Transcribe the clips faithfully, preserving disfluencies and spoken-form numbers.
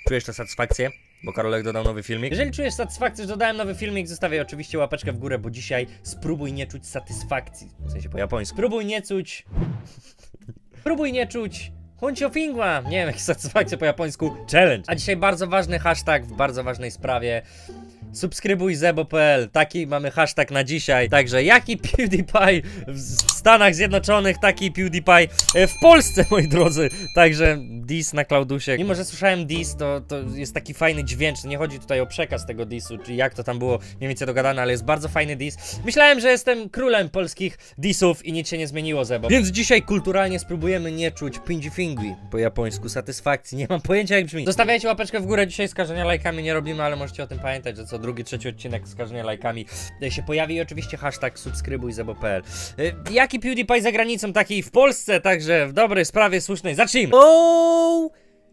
Czujesz tę satysfakcję? Bo Karolek dodał nowy filmik. Jeżeli czujesz satysfakcję, że dodałem nowy filmik, zostawiaj oczywiście łapeczkę w górę, bo dzisiaj spróbuj nie czuć satysfakcji. W sensie po japońsku. Spróbuj nie czuć... Spróbuj nie czuć... Hunciofingła! Nie wiem, jak satysfakcja po japońsku. Challenge. A dzisiaj bardzo ważny hashtag w bardzo ważnej sprawie. Subskrybuj zebo kropka pe el. Taki mamy hashtag na dzisiaj. Także jaki PewDiePie w Stanach Zjednoczonych, taki PewDiePie w Polsce, moi drodzy. Także diss na Klaudusie. Mimo że słyszałem diss, to, to jest taki fajny dźwięk. Nie chodzi tutaj o przekaz tego dissu, czy jak to tam było mniej więcej dogadane, ale jest bardzo fajny diss. Myślałem, że jestem królem polskich dissów i nic się nie zmieniło, Zebo. Więc dzisiaj kulturalnie spróbujemy nie czuć pinjifingui po japońsku satysfakcji. Nie mam pojęcia, jak brzmi. Zostawiajcie łapeczkę w górę. Dzisiaj skażenia lajkami nie robimy, ale możecie o tym pamiętać, że co drugi, trzeci odcinek skażenia lajkami się pojawi i oczywiście hashtag subskrybuj zebo kropka pe el. Jaki PewDiePie za granicą, taki w Polsce, także w dobrej sprawie słusznej. Zacznijmy! Oh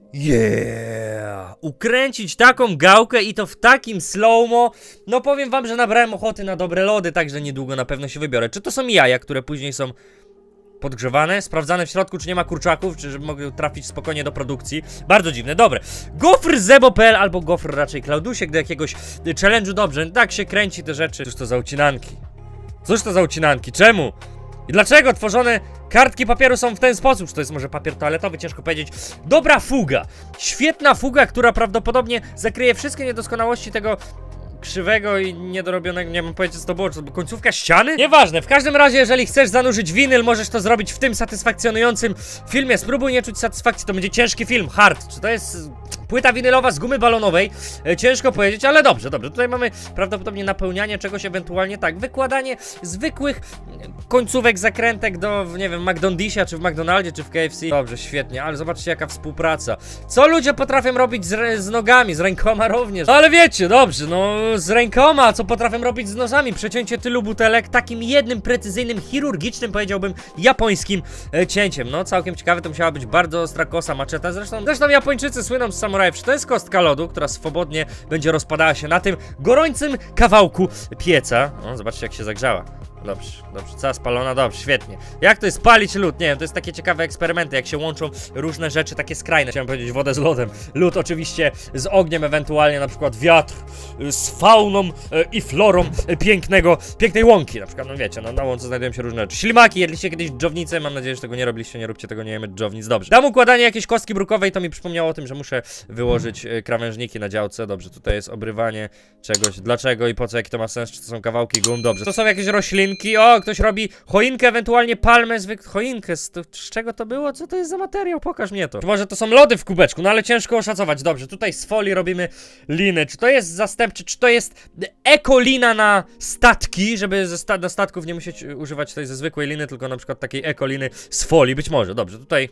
yeah! Ukręcić taką gałkę i to w takim slow-mo. No powiem wam, że nabrałem ochoty na dobre lody, także niedługo na pewno się wybiorę. Czy to są jaja, które później są podgrzewane, sprawdzane w środku, czy nie ma kurczaków, czy żeby mogły trafić spokojnie do produkcji. Bardzo dziwne, dobre. Gofr zebo kropka pe el albo gofr raczej Klaudusiek do jakiegoś challenge'u, dobrze, tak się kręci te rzeczy. Cóż to za ucinanki? Cóż to za ucinanki? Czemu? I dlaczego tworzone kartki papieru są w ten sposób? Czy to jest może papier toaletowy? Ciężko powiedzieć. Dobra fuga. Świetna fuga, która prawdopodobnie zakryje wszystkie niedoskonałości tego krzywego i niedorobionego, nie mam powiedzieć co to było, czy to była końcówka ściany? Nieważne, w każdym razie jeżeli chcesz zanurzyć winyl, możesz to zrobić w tym satysfakcjonującym filmie. Spróbuj nie czuć satysfakcji, to będzie ciężki film, hard. Czy to jest płyta winylowa z gumy balonowej? E, ciężko powiedzieć, ale dobrze, dobrze. Tutaj mamy prawdopodobnie napełnianie czegoś, ewentualnie tak, wykładanie zwykłych końcówek, zakrętek do, nie wiem, McDonald'sia, czy w McDonaldzie, czy w K F C. Dobrze, świetnie, ale zobaczcie jaka współpraca. Co ludzie potrafią robić z, z nogami, z rękoma również. Ale wiecie, dobrze, no z rękoma, co potrafią robić z nożami. Przecięcie tylu butelek takim jednym precyzyjnym, chirurgicznym, powiedziałbym, japońskim e, cięciem. No całkiem ciekawe, to musiała być bardzo ostra kosa, maczeta. Zresztą, zresztą Japończycy słyną z samurajów, to jest kostka lodu, która swobodnie będzie rozpadała się na tym gorącym kawałku pieca. No, zobaczcie jak się zagrzała. Dobrze, dobrze, cała spalona, dobrze, świetnie. Jak to jest palić lód? Nie wiem, to jest takie ciekawe eksperymenty, jak się łączą różne rzeczy, takie skrajne. Chciałem powiedzieć wodę z lodem. Lód oczywiście z ogniem, ewentualnie na przykład wiatr z fauną i florą pięknego, pięknej łąki. Na przykład, no wiecie, no, na łące znajdują się różne rzeczy. Ślimaki, jedliście kiedyś dżownicę? Mam nadzieję, że tego nie robiliście, nie róbcie tego, nie jemy dżownic, dobrze. Dam układanie jakiejś kostki brukowej, to mi przypomniało o tym, że muszę wyłożyć krawężniki na działce. Dobrze, tutaj jest obrywanie czegoś. Dlaczego i po co, jaki to ma sens? Czy to są kawałki gum? Dobrze. To są jakieś rośliny. O, ktoś robi choinkę, ewentualnie palmę, zwykłą choinkę. Z, z czego to było? Co to jest za materiał? Pokaż mnie to. Czy może to są lody w kubeczku? No ale ciężko oszacować. Dobrze, tutaj z folii robimy liny. Czy to jest zastępczy, czy to jest ekolina na statki, żeby ze sta do statków nie musieć używać tutaj ze zwykłej liny, tylko na przykład takiej ekoliny z folii. Być może, dobrze, tutaj...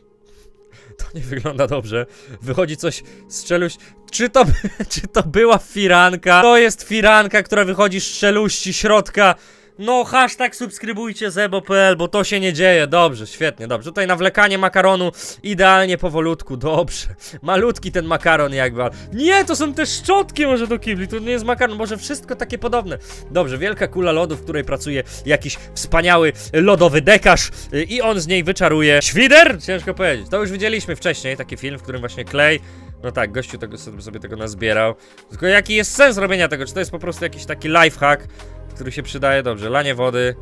To nie wygląda dobrze. Wychodzi coś z czeluści. Czy to, czy to była firanka? To jest firanka, która wychodzi z czeluści środka. No, hashtag subskrybujcie zebo kropka pe el, bo to się nie dzieje. Dobrze, świetnie, dobrze. Tutaj nawlekanie makaronu idealnie powolutku, dobrze. Malutki ten makaron jakby. Nie, to są te szczotki może do kibli, to nie jest makaron, może wszystko takie podobne. Dobrze, wielka kula lodu, w której pracuje jakiś wspaniały lodowy dekarz i on z niej wyczaruje świder? Ciężko powiedzieć. To już widzieliśmy wcześniej, taki film, w którym właśnie klej. No tak, gościu tego, sobie tego nazbierał. Tylko jaki jest sens robienia tego? Czy to jest po prostu jakiś taki lifehack, który się przydaje? Dobrze, lanie wody.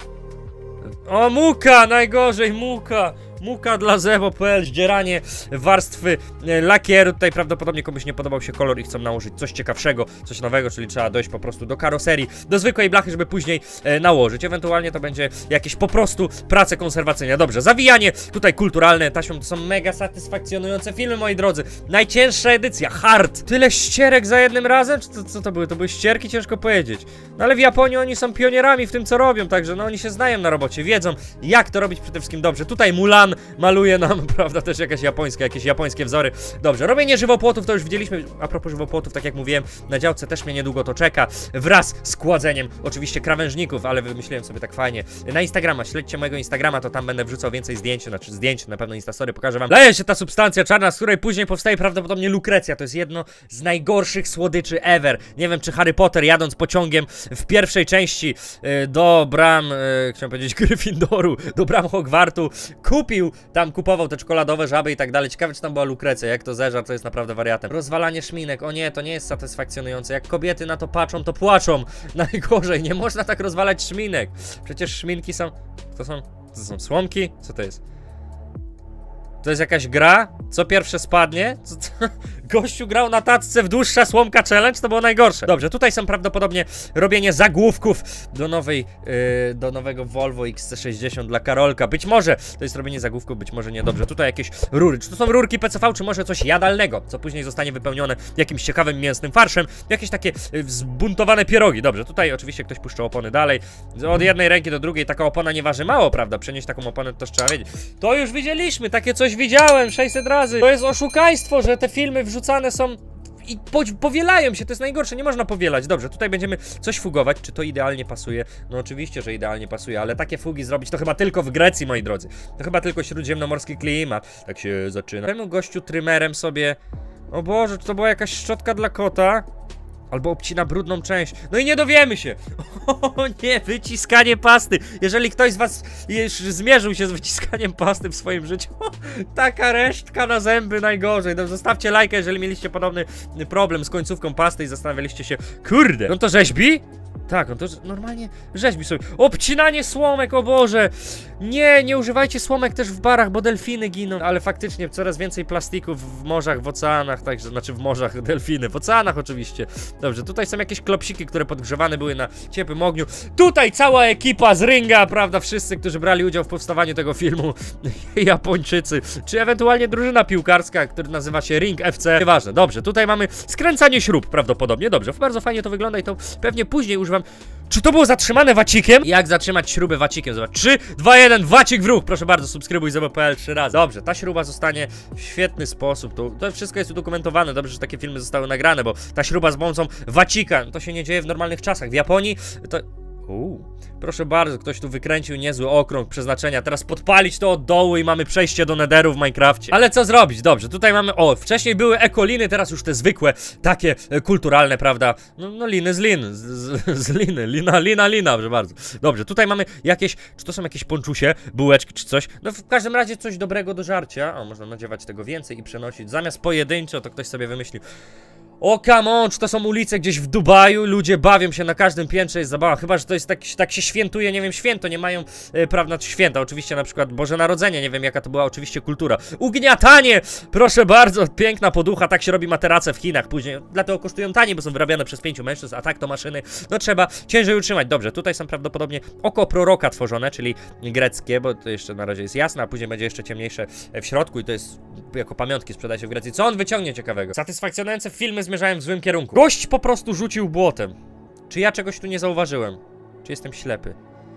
O, muka! Najgorzej, muka! Muka dla zebo kropka pe el, zdzieranie warstwy e, lakieru. Tutaj prawdopodobnie komuś nie podobał się kolor i chcą nałożyć coś ciekawszego, coś nowego, czyli trzeba dojść po prostu do karoserii, do zwykłej blachy, żeby później e, nałożyć. Ewentualnie to będzie jakieś po prostu prace konserwacyjne. Dobrze, zawijanie tutaj kulturalne taśmą, to są mega satysfakcjonujące filmy, moi drodzy. Najcięższa edycja, hard. Tyle ścierek za jednym razem? Czy to, co to były? To były ścierki? Ciężko powiedzieć. No ale w Japonii oni są pionierami w tym, co robią, także no oni się znają na robocie, wiedzą jak to robić przede wszystkim dobrze. Tutaj Mulan maluje nam, prawda, też jakaś japońska, jakieś japońskie wzory. Dobrze, robienie żywopłotów to już widzieliśmy. A propos żywopłotów, tak jak mówiłem, na działce też mnie niedługo to czeka. Wraz z kładzeniem oczywiście krawężników, ale wymyśliłem sobie tak fajnie. Na Instagrama, śledźcie mojego Instagrama, to tam będę wrzucał więcej zdjęć, znaczy zdjęć, na pewno Instastory pokażę wam. Leje się ta substancja czarna, z której później powstaje prawdopodobnie lukrecja. To jest jedno z najgorszych słodyczy ever. Nie wiem, czy Harry Potter jadąc pociągiem w pierwszej części yy, do bram, yy, chciałem powiedzieć Gryffindoru, do bram Hogwartu, kupi pił, tam kupował te czekoladowe żaby i tak dalej. Ciekawe, czy tam była Lukrecja, jak to zeżar, to jest naprawdę wariatem. Rozwalanie szminek, o nie, to nie jest satysfakcjonujące. Jak kobiety na to patrzą, to płaczą. Najgorzej, nie można tak rozwalać szminek. Przecież szminki są... To są... To są słomki? Co to jest? To jest jakaś gra? Co pierwsze spadnie? Co to? Gościu grał na tacce w dłuższa słomka challenge, to było najgorsze. Dobrze, tutaj są prawdopodobnie robienie zagłówków do nowej, yy, do nowego Volvo X C sześćdziesiąt dla Karolka. Być może to jest robienie zagłówków, być może niedobrze. Tutaj jakieś rury. Czy to są rurki P C V, czy może coś jadalnego, co później zostanie wypełnione jakimś ciekawym mięsnym farszem. Jakieś takie yy, zbuntowane pierogi. Dobrze, tutaj oczywiście ktoś puszcza opony dalej. Od jednej ręki do drugiej. Taka opona nie waży mało, prawda? Przenieść taką oponę to też trzeba wiedzieć. To już widzieliśmy, takie coś widziałem sześćset razy. To jest oszukaństwo, że te filmy wrzucane są i po powielają się, to jest najgorsze, nie można powielać. Dobrze, tutaj będziemy coś fugować, czy to idealnie pasuje? No oczywiście, że idealnie pasuje, ale takie fugi zrobić to chyba tylko w Grecji, moi drodzy. To chyba tylko śródziemnomorski klimat. Tak się zaczyna. Temu gościu trymerem sobie... O Boże, czy to była jakaś szczotka dla kota? Albo obcina brudną część. No i nie dowiemy się. O nie, wyciskanie pasty. Jeżeli ktoś z was już zmierzył się z wyciskaniem pasty w swoim życiu, taka resztka na zęby najgorzej. No, zostawcie lajka, jeżeli mieliście podobny problem z końcówką pasty i zastanawialiście się, kurde, no to rzeźbi? Tak, no to normalnie rzeźbi sobie. Obcinanie słomek, o Boże! Nie, nie używajcie słomek też w barach, bo delfiny giną. Ale faktycznie coraz więcej plastików w morzach, w oceanach, także, znaczy w morzach delfiny, w oceanach oczywiście. Dobrze, tutaj są jakieś klopsiki, które podgrzewane były na ciepłym ogniu. Tutaj cała ekipa z ringa, prawda, wszyscy, którzy brali udział w powstawaniu tego filmu. Japończycy, czy ewentualnie drużyna piłkarska, która nazywa się Ring F C. Nieważne, dobrze, tutaj mamy skręcanie śrub prawdopodobnie. Dobrze, bardzo fajnie to wygląda i to pewnie później używam. Czy to było zatrzymane wacikiem? Jak zatrzymać śrubę wacikiem? Zobacz, trzy, dwa, jeden, wacik w ruch! Proszę bardzo, subskrybuj zero pe el trzy razy. Dobrze, ta śruba zostanie w świetny sposób. To, to wszystko jest udokumentowane. Dobrze, że takie filmy zostały nagrane, bo ta śruba z pomocą wacika, to się nie dzieje w normalnych czasach. W Japonii to... Uuu, proszę bardzo, ktoś tu wykręcił niezły okrąg przeznaczenia. Teraz podpalić to od dołu i mamy przejście do netheru w Minecrafcie. Ale co zrobić? Dobrze, tutaj mamy, o, wcześniej były ekoliny, teraz już te zwykłe, takie e, kulturalne, prawda? No, no liny z lin, z, z, z liny, lina, lina, lina, proszę bardzo. Dobrze, tutaj mamy jakieś, czy to są jakieś ponczusie, bułeczki czy coś? No w każdym razie coś dobrego do żarcia. O, można nadziewać tego więcej i przenosić. Zamiast pojedynczo, to ktoś sobie wymyślił. O, come on, czy to są ulice gdzieś w Dubaju? Ludzie bawią się, na każdym piętrze jest zabawa. Chyba że to jest tak, tak się świętuje, nie wiem, święto, nie mają, e, prawda, święta. Oczywiście na przykład Boże Narodzenie, nie wiem jaka to była oczywiście kultura. Ugniatanie! Proszę bardzo, piękna poducha, tak się robi materace w Chinach później. Dlatego kosztują taniej, bo są wyrabiane przez pięciu mężczyzn, a tak to maszyny, no trzeba ciężej utrzymać. Dobrze, tutaj są prawdopodobnie oko proroka tworzone, czyli greckie, bo to jeszcze na razie jest jasne, a później będzie jeszcze ciemniejsze w środku i to jest jako pamiątki sprzedaje się w Grecji. Co on wyciągnie ciekawego? Satysfakcjonujące filmy zmierzają w złym kierunku. Gość po prostu rzucił błotem. Czy ja czegoś tu nie zauważyłem? Czy jestem ślepy?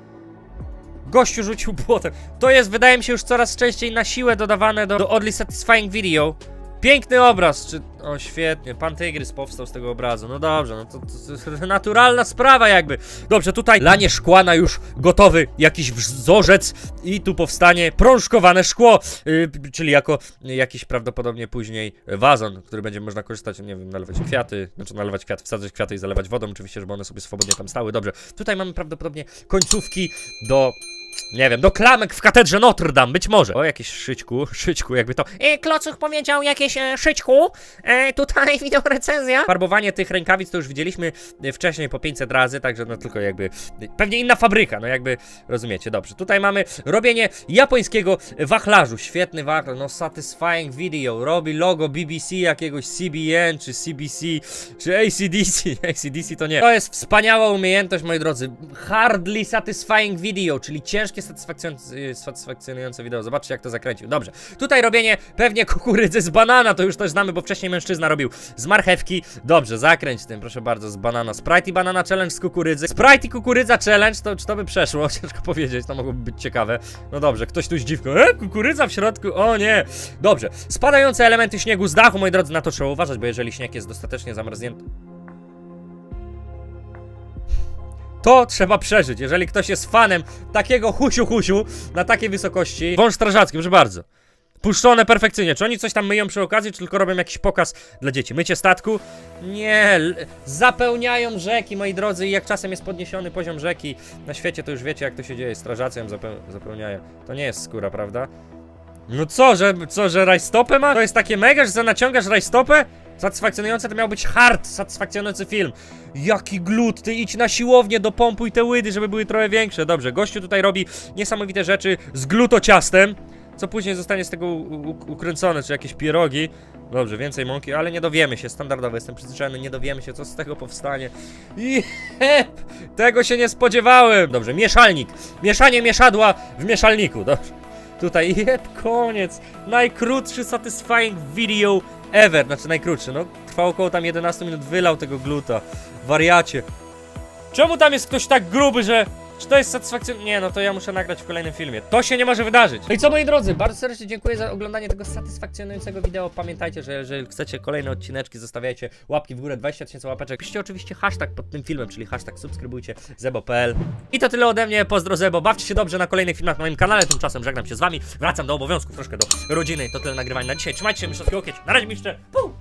Gościu rzucił błotem. To jest, wydaje mi się, już coraz częściej na siłę dodawane do, do Oddly Satisfying Video. Piękny obraz, czy... O, świetnie, pan Tygrys powstał z tego obrazu. No dobrze, no to, to, to naturalna sprawa jakby. Dobrze, tutaj lanie szkła na już gotowy jakiś wzorzec i tu powstanie prążkowane szkło, yy, czyli jako jakiś prawdopodobnie później wazon, który będzie można korzystać, nie wiem, nalewać kwiaty, znaczy nalewać kwiaty, wsadzać kwiaty i zalewać wodą, oczywiście, żeby one sobie swobodnie tam stały. Dobrze, tutaj mamy prawdopodobnie końcówki do... Nie wiem, do klamek w katedrze Notre Dame, być może. O, jakieś szyćku, szyćku, jakby to... E, Klocuch powiedział jakieś e, szyćku. E, tutaj wideo recenzja. Farbowanie tych rękawic to już widzieliśmy wcześniej po pięćset razy, także no tylko jakby... Pewnie inna fabryka, no jakby... Rozumiecie, dobrze. Tutaj mamy robienie japońskiego wachlarzu. Świetny wachlarz, no Satisfying Video. Robi logo B B C jakiegoś C B N, czy C B C, czy A C D C. A C D C to nie. To jest wspaniała umiejętność, moi drodzy. Hardly Satisfying Video, czyli ciężkie, satysfakcjonujące wideo. Zobaczcie, jak to zakręcił. Dobrze. Tutaj robienie pewnie kukurydzy z banana, to już też znamy, bo wcześniej mężczyzna robił z marchewki. Dobrze, zakręć tym, proszę bardzo, z banana. Sprite i banana challenge z kukurydzy. Sprite i kukurydza challenge, to czy to by przeszło? Ciężko powiedzieć, to mogłoby być ciekawe. No dobrze, ktoś tu zdziwko. E, kukurydza w środku? O nie. Dobrze. Spadające elementy śniegu z dachu, moi drodzy, na to trzeba uważać, bo jeżeli śnieg jest dostatecznie zamarznięty, to trzeba przeżyć. Jeżeli ktoś jest fanem takiego husiu-husiu na takiej wysokości. Wąż strażacki, proszę bardzo. Puszczone perfekcyjnie. Czy oni coś tam myją przy okazji, czy tylko robią jakiś pokaz dla dzieci? Mycie statku? Nie. Zapełniają rzeki, moi drodzy, i jak czasem jest podniesiony poziom rzeki na świecie, to już wiecie, jak to się dzieje. Strażacy ją zapeł zapełniają. To nie jest skóra, prawda? No co, że, co, że rajstopę ma? To jest takie mega, że naciągasz rajstopę? Satysfakcjonujące to miał być hard, satysfakcjonujący film. Jaki glut, ty idź na siłownię, dopompuj te łydy, żeby były trochę większe. Dobrze, gościu tutaj robi niesamowite rzeczy z glutociastem, co później zostanie z tego ukręcone, czy jakieś pierogi. Dobrze, więcej mąki, ale nie dowiemy się, standardowo jestem przyzwyczajony, nie dowiemy się, co z tego powstanie. Jep, tego się nie spodziewałem. Dobrze, mieszalnik, mieszanie mieszadła w mieszalniku, dobrze. Tutaj, jeb, koniec. Najkrótszy satisfying video ever. Znaczy najkrótszy, no. Trwało około tam jedenaście minut, wylał tego gluta. Wariacie. Czemu tam jest ktoś tak gruby, że... Czy to jest satysfakcjonujące? Nie, no to ja muszę nagrać w kolejnym filmie. To się nie może wydarzyć. No i co, moi drodzy, bardzo serdecznie dziękuję za oglądanie tego satysfakcjonującego wideo. Pamiętajcie, że jeżeli chcecie kolejne odcineczki, zostawiajcie łapki w górę, dwadzieścia tysięcy łapeczek. Piszcie oczywiście hashtag pod tym filmem, czyli hashtag subskrybujcie zebo kropka p l. I to tyle ode mnie, pozdro Zebo, bawcie się dobrze na kolejnych filmach na moim kanale, tymczasem żegnam się z wami. Wracam do obowiązków, troszkę do rodziny. To tyle nagrywania na dzisiaj. Trzymajcie się, mistrzowski łokieć. Na razie, mistrze. Puu!